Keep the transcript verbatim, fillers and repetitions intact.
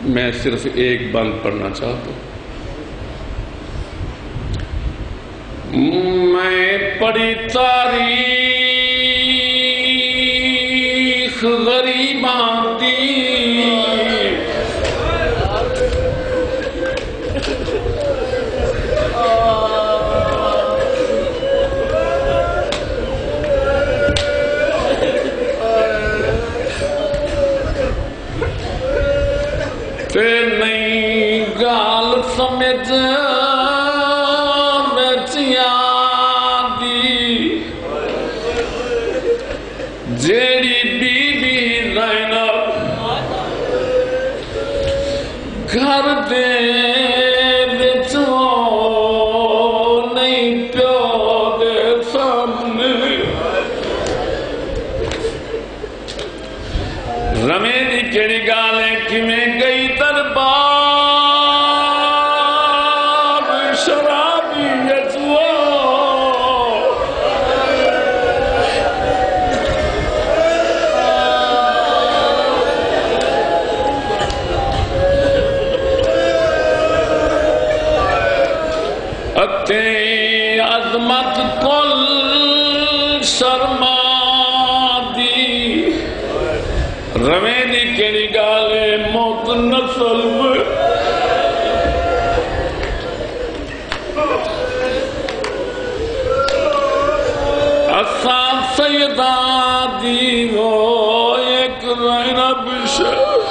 मैं सिर्फ एक बंद पढ़ना चाहता हूं। मैं पढ़ी तारीख गरीबां दी, ते नहीं गाल समझ जेड़ी बीबी ज़ैनब घर दे विचों नहीं प्यो दे सामने रमे दी केड़ी गाल है किवें गई दरबार शराबी यजुआ अते अजमत कुल शर्मा दी रवे दी केड़ी गाले मौत नस्ल में असा सैयदा दी वो एक रैना बिश